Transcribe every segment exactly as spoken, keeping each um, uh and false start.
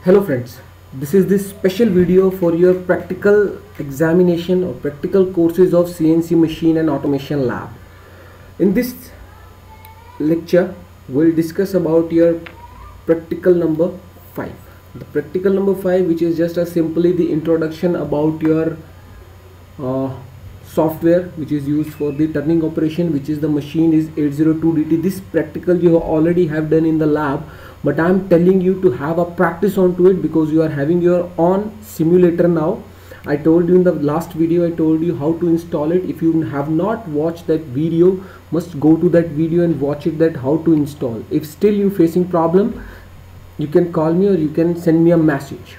Hello friends, this is this special video for your practical examination or practical courses of C N C machine and automation lab. In this lecture, we'll discuss about your practical number five. The practical number five, which is just a simply the introduction about your uh, software which is used for the turning operation, which is the machine is eight oh two D T. This practical you already have done in the lab, but I'm telling you to have a practice onto it because you are having your own simulator now. I told you in the last video, I told you how to install it. If you have not watched that video, must go to that video and watch it, that how to install. If still you facing problem, you can call me or you can send me a message.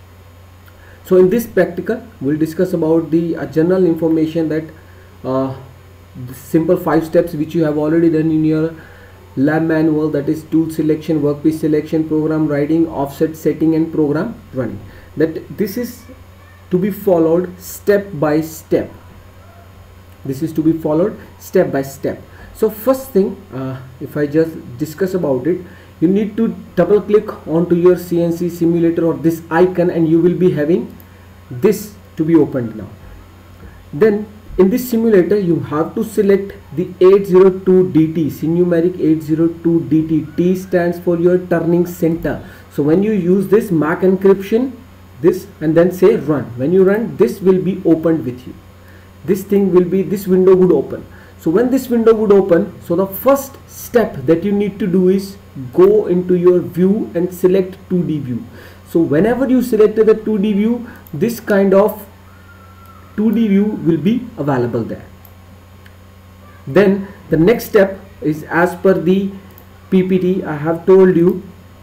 So in this practical, we'll discuss about the uh, general information that uh, the simple five steps which you have already done in your lab manual, that is tool selection, workpiece selection, program writing, offset setting and program running. That this is to be followed step by step. This is to be followed step by step. So first thing, uh, if I just discuss about it, you need to double click onto your C N C simulator or this icon and you will be having this to be opened now. Then in this simulator you have to select the eight oh two D T, numeric eight oh two D T. T stands for your turning center. So when you use this M A C encryption, this and then say run, when you run, this will be opened with you. This thing will be, this window would open. So when this window would open, so the first step that you need to do is go into your view and select two D view. So whenever you selected the two D view, this kind of two D view will be available there. Then the next step is, as per the P P T, I have told you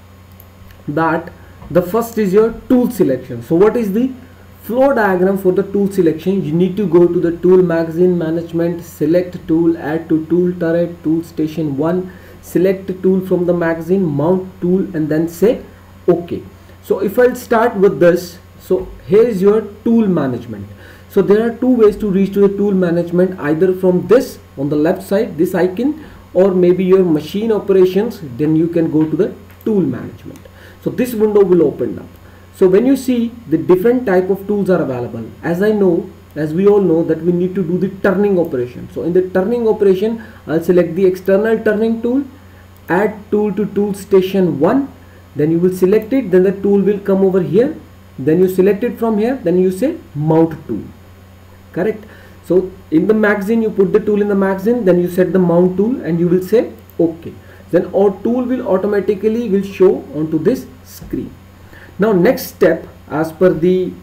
that the first is your tool selection. So what is the flow diagram for the tool selection? You need to go to the tool magazine management, select tool, add to tool turret, tool station one, select the tool from the magazine, mount tool and then say OK. So if I'll start with this, so here is your tool management. So there are two ways to reach to the tool management, either from this on the left side, this icon, or maybe your machine operations, then you can go to the tool management. So this window will open up. So when you see the different type of tools are available, as I know, as we all know that we need to do the turning operation. So in the turning operation, I'll select the external turning tool, add tool to tool station one, then you will select it, then the tool will come over here, then you select it from here, then you say mount tool, correct? So in the magazine you put the tool in the magazine, then you set the mount tool and you will say OK. Then our tool will automatically will show onto this screen. Now next step, as per the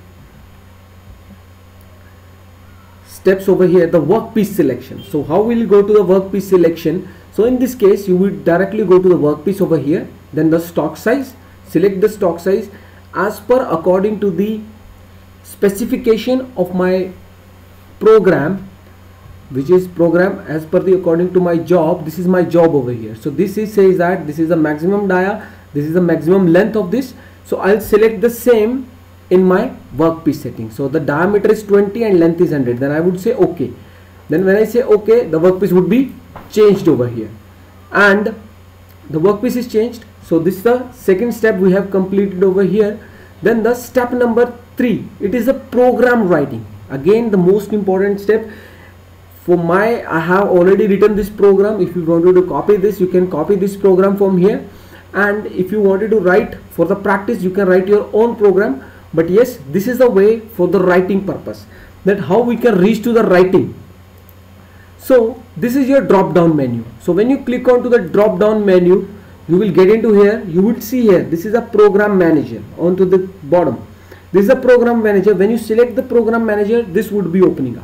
steps over here, the workpiece selection. So how will you go to the workpiece selection? So in this case you will directly go to the workpiece over here, then the stock size, select the stock size as per according to the specification of my program, which is program as per the according to my job. This is my job over here. So this is says that this is the maximum dia, this is the maximum length of this. So I'll select the same in my workpiece setting. So the diameter is twenty and length is one hundred. Then I would say OK. Then when I say OK, the workpiece would be changed over here, and the workpiece is changed. So this is the second step we have completed over here. Then the step number three, it is the program writing. Again, the most important step. For my, I have already written this program. If you wanted to copy this, you can copy this program from here. And if you wanted to write for the practice, you can write your own program. But yes, this is the way for the writing purpose, that how we can reach to the writing. So this is your drop down menu. So when you click onto the drop down menu, you will get into here. You will see here, this is a program manager onto the bottom. This is a program manager. When you select the program manager, this would be opening up.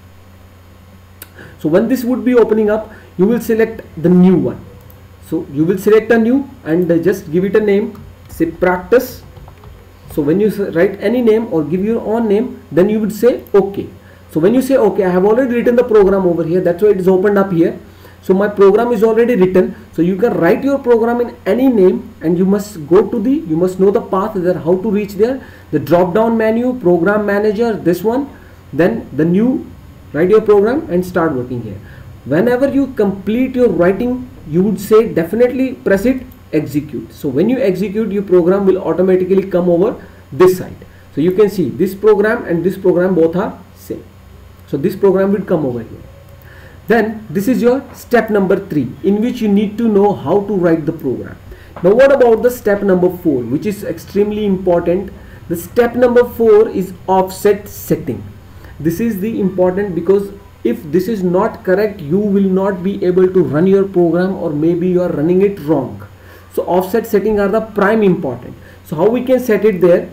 So when this would be opening up, you will select the new one. So you will select a new and just give it a name, say practice. So when you write any name or give your own name, then you would say OK. So when you say OK, I have already written the program over here. That's why it is opened up here. So my program is already written. So you can write your program in any name, and you must go to the, you must know the path that how to reach there. The drop down menu, program manager, this one, then the new, write your program and start working here. Whenever you complete your writing, you would say definitely press it execute. So when you execute, your program will automatically come over this side. So you can see this program and this program both are same. So this program will come over here. Then this is your step number three, in which you need to know how to write the program. Now what about the step number four, which is extremely important? The step number four is offset setting. This is the important, because if this is not correct, you will not be able to run your program, or maybe you are running it wrong. So offset setting are the prime important. So how we can set it there?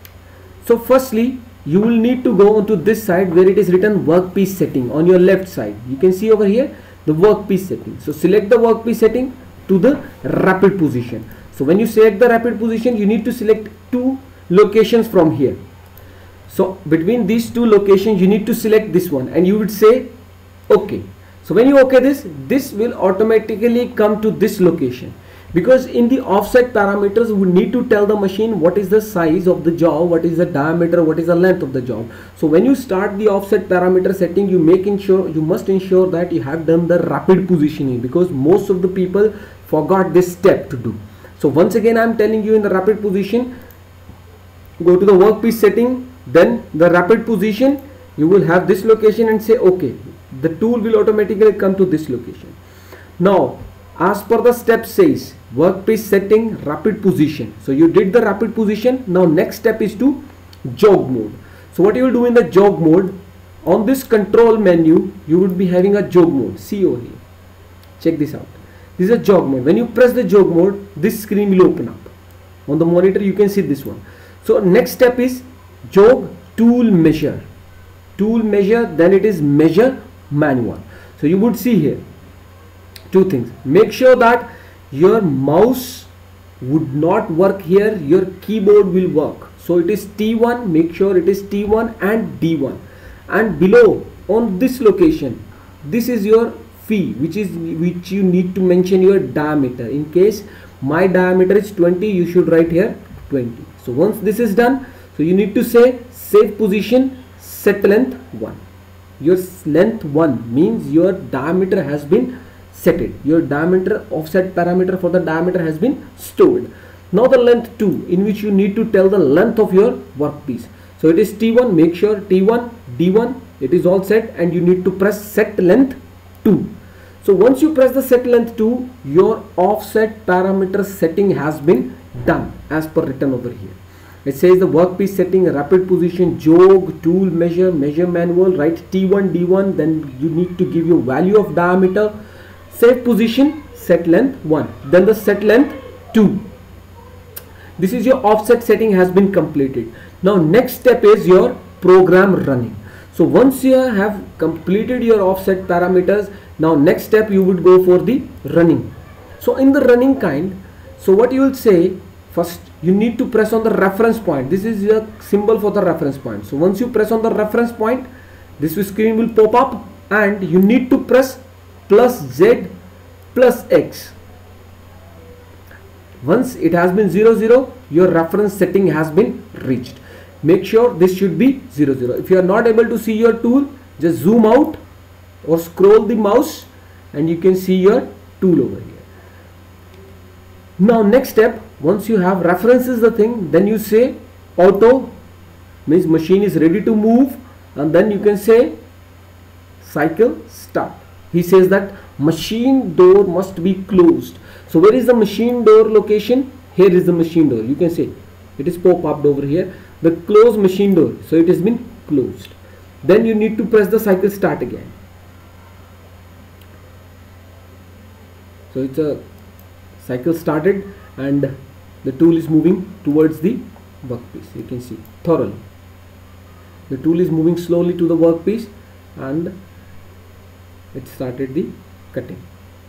So firstly, you will need to go onto this side where it is written workpiece setting on your left side. You can see over here the workpiece setting. So select the workpiece setting to the rapid position. So when you select the rapid position, you need to select two locations from here. So between these two locations, you need to select this one, and you would say OK. So when you OK this, this will automatically come to this location. Because in the offset parameters, we need to tell the machine what is the size of the job, what is the diameter, what is the length of the job. So when you start the offset parameter setting, you make ensure you must ensure that you have done the rapid positioning, because most of the people forgot this step to do. So once again, I am telling you, in the rapid position, go to the workpiece setting, then the rapid position, you will have this location and say OK. The tool will automatically come to this location. Now as per the step says, workpiece setting, rapid position. So you did the rapid position. Now next step is to jog mode. So what you will do in the jog mode, on this control menu, you would be having a jog mode. See over here. Check this out. This is a jog mode. When you press the jog mode, this screen will open up. On the monitor, you can see this one. So next step is jog tool measure. Tool measure, then it is measure manual. So you would see here two things. Make sure that your mouse would not work here, your keyboard will work. So it is T one, make sure it is T one and D one. And below on this location, this is your phi, which is which you need to mention your diameter. In case my diameter is twenty, you should write here twenty. So once this is done, so you need to say save position, set length one. Your length one means your diameter has been set it. Your diameter offset parameter for the diameter has been stored. Now the length two, in which you need to tell the length of your workpiece. So it is T one, make sure T one, D one, it is all set, and you need to press set length two. So once you press the set length two, your offset parameter setting has been done as per written over here. It says the workpiece setting, rapid position, jog, tool measure, measure manual, write T one, D one, then you need to give your value of diameter, save position, set length one, then the set length two. This is your offset setting has been completed. Now next step is your program running. So once you have completed your offset parameters, now next step you would go for the running. So in the running kind, so what you will say, first you need to press on the reference point. This is your symbol for the reference point. So once you press on the reference point, this screen will pop up, and you need to press plus Z plus X. Once it has been zero zero, your reference setting has been reached. Make sure this should be zero zero. If you are not able to see your tool, just zoom out or scroll the mouse and you can see your tool over here. Now next step, once you have references the thing, then you say auto, means machine is ready to move, and then you can say cycle start. He says that machine door must be closed. So where is the machine door location? Here is the machine door. You can say it is pop up over here, the close machine door. So it has been closed. Then you need to press the cycle start again. So it's a cycle started and the tool is moving towards the workpiece. You can see thoroughly. The tool is moving slowly to the workpiece and it started the cutting.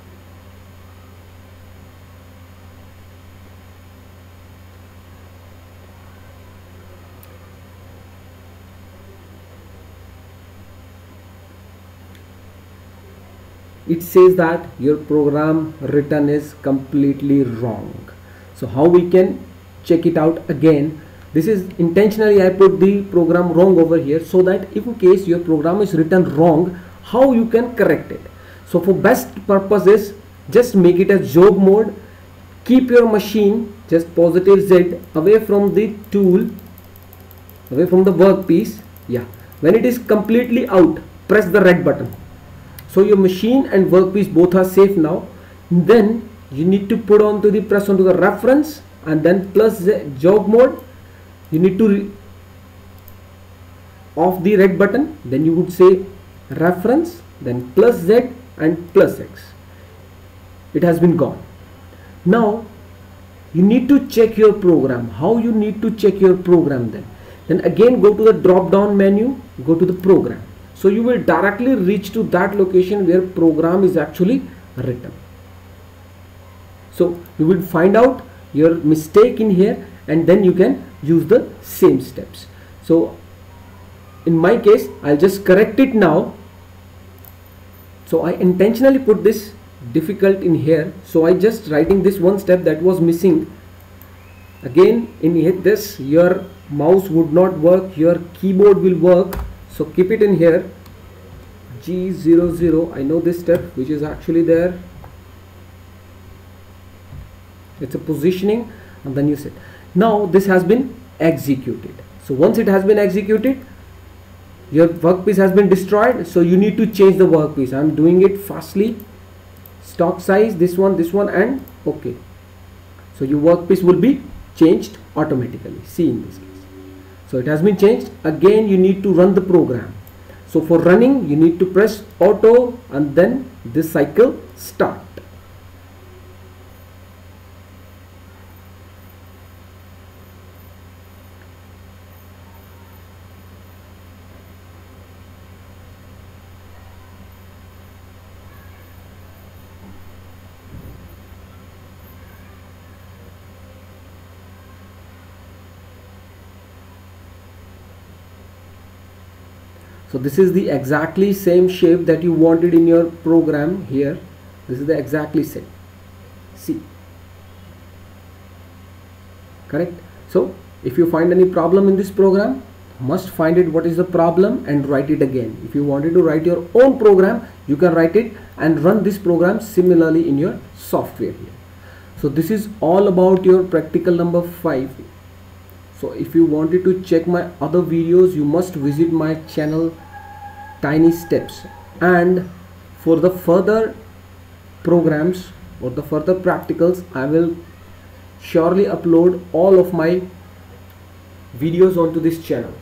It says that your program written is completely wrong. So how we can check it out again? This is intentionally I put the program wrong over here so that if in case your program is written wrong, how you can correct it. So for best purposes, just make it a jog mode, keep your machine just positive Z away from the tool, away from the workpiece. Yeah, when it is completely out, press the red button. So your machine and workpiece both are safe now. Then you need to put on to the press onto the reference and then plus the jog mode. You need to off the red button, then you would say reference, then plus Z and plus X. It has been gone. Now you need to check your program. How you need to check your program then? Then again go to the drop down menu, go to the program. So you will directly reach to that location where program is actually written. So you will find out your mistake in here and then you can use the same steps. So in my case, I'll just correct it now. So I intentionally put this difficult in here. So I just writing this one step that was missing. Again in hit this, your mouse would not work, your keyboard will work. So keep it in here. G zero zero. I know this step which is actually there. It's a positioning and then you set. Now this has been executed. So once it has been executed, your workpiece has been destroyed. So you need to change the workpiece. I'm doing it fastly. Stock size, this one, this one, and okay. So your workpiece will be changed automatically. See in this case. So it has been changed. Again you need to run the program. So for running you need to press auto and then this cycle start. So this is the exactly same shape that you wanted in your program here. This is the exactly same. See. Correct? So if you find any problem in this program, must find it what is the problem and write it again. If you wanted to write your own program, you can write it and run this program similarly in your software here. So this is all about your practical number five. So if you wanted to check my other videos, you must visit my channel Tiny Steps, and for the further programs or the further practicals, I will surely upload all of my videos onto this channel.